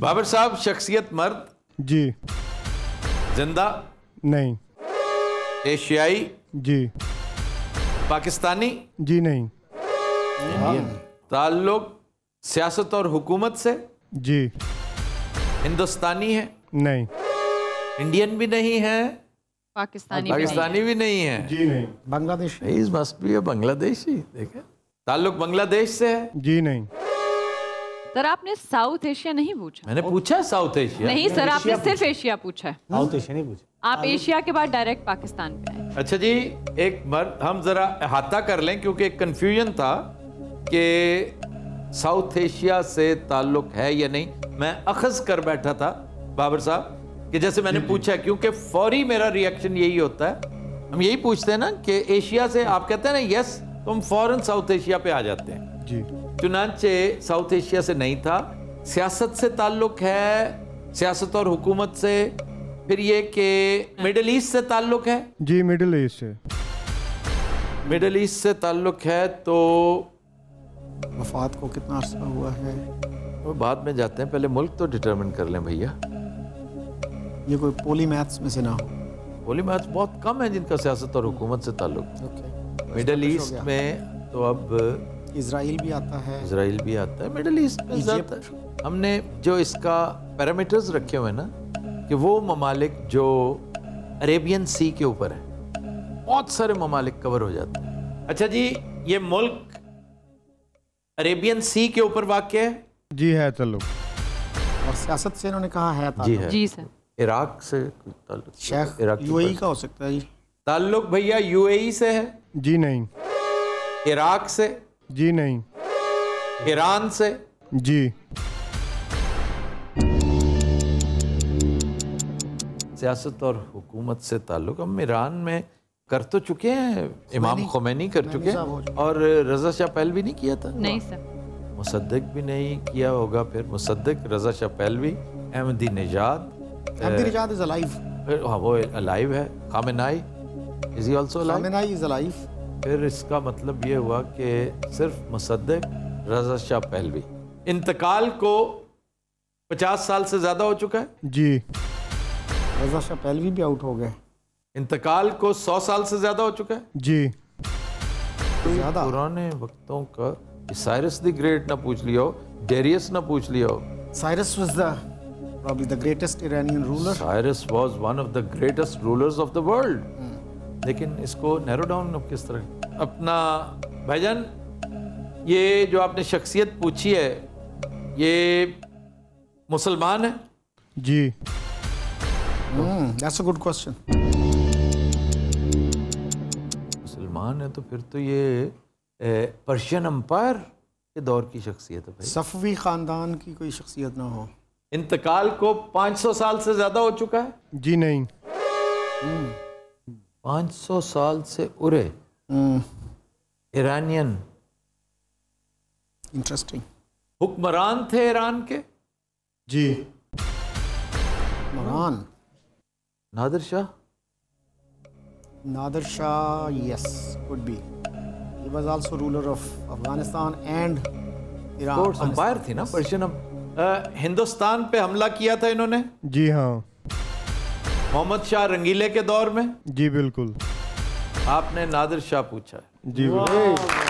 बाबर साहब, शख्सियत मर्द? जी। जिंदा? नहीं। एशियाई? जी। पाकिस्तानी? जी नहीं। इंडियन? ताल्लुक सियासत और हुकूमत से? जी। हिंदुस्तानी है? नहीं। इंडियन भी नहीं है, पाकिस्तानी भी नहीं है। जी नहीं। बांग्लादेश? इस मस्ट बी बांग्लादेशी। देखे, ताल्लुक बांग्लादेश से है? जी नहीं। सर आपने साउथ एशिया नहीं पूछा। मैंने पूछा है साउथ एशिया। नहीं सर, आपने सिर्फ एशिया पूछा है। साउथ एशिया नहीं पूछा। आप एशिया के बाद डायरेक्ट पाकिस्तान पे आए। अच्छा जी, एक मर्द, हम जरा अहाता कर लें क्योंकि एक कंफ्यूजन था कि साउथ एशिया से ताल्लुक है या नहीं। मैं अखज कर बैठा था बाबर साहब कि जैसे मैंने पूछा, क्योंकि फौरी मेरा रिएक्शन यही होता है, हम यही पूछते हैं ना कि एशिया से, आप कहते हैं ना यस, तो हम फौरन साउथ एशिया पे आ जाते हैं। जी। चुनांचे साउथ एशिया से नहीं था, सियासत से ताल्लुक है, सियासत और हुकूमत से। फिर ये कि मिडिल ईस्ट से ताल्लुक है? जी मिडिल ईस्ट से। मिडिल ईस्ट से ताल्लुक है, तो वफात को कितना अर्सा हुआ है? वो बाद में जाते हैं, पहले मुल्क तो डिटरमिन कर लें भैया। ये कोई पोलीमैथ्स में से ना हो? पोलीमैथ्स बहुत कम है जिनका सियासत और हुकूमत से ताल्लुक। मिडिल ईस्ट में तो अब इजराइल भी आता है। इजराइल भी आता है। मिडिल ईस्ट में ज़्यादातर हमने जो इसका पैरामीटर्स रखे हुए हैं ना, कि वो ममालिक जो अरेबियन सी के ऊपर है, बहुत सारे ममालिक कवर हो जाते हैं। अच्छा जी, ये मुल्क अरेबियन सी के ऊपर वाक़ है? जी है ताल्लुक। और सियासत से इन्होंने कहा है ताल्लुक? जी है। जी सर। इराक से ताल्लुक? शेख इराक यूएई का हो सकता है जी। ताल्लुक भैया यूएई से है? जी नहीं। इराक से? जी नहीं। ईरान से? जी। सियासत और हुकूमत से ताल्लुक हम ईरान में कर तो चुके हैं, इमाम खुमैनी कर चुके हैं, और रजा शाह पहलवी नहीं किया था? नहीं सर। मुसद्दिक भी नहीं किया होगा। फिर Mossadegh, Reza Shah Pahlavi, Ahmadinejad is alive. हाँ, वो अलाइव है। Khamenei, is he also alive? Khamenei is alive. फिर इसका मतलब ये हुआ कि सिर्फ मुसद्दिक, रजा शाह पहलवी। इंतकाल को 50 साल से ज्यादा हो चुका है? जी। रजा शाह पहलवी भी आउट हो गए। इंतकाल को 100 साल से ज्यादा हो चुका है? जी। ज्यादा पुराने वक्तों का साइरस द ग्रेट ना पूछ लिया हो, डेरियस ना पूछ लिया हो। Cyrus was the probably the greatest Iranian ruler. Cyrus was one of the greatest rulers of the world. लेकिन इसको नैरो डाउन अब किस तरह? अपना भाईजान, ये जो आपने शख्सियत पूछी है, ये मुसलमान है? जी। That's a good question. मुसलमान है तो फिर तो ये पर्शियन एम्पायर के दौर की शख्सियत है भाई। सफवी खानदान की कोई शख्सियत ना हो। इंतकाल को 500 साल से ज्यादा हो चुका है? जी नहीं। 500 साल से उरे ईरानियन इंटरेस्टिंग हुक्मरान थे ईरान के? जी। हुक्मरान Nadir Shah? Nadir Shah, yes, could be. He was also ruler of Afghanistan and Iran. Empire थी ना पर्शियन। हिंदुस्तान पे हमला किया था इन्होंने? जी हाँ। मोहम्मद शाह रंगीले के दौर में? जी बिल्कुल। आपने नादिर शाह पूछा है। जी बिल्कुल।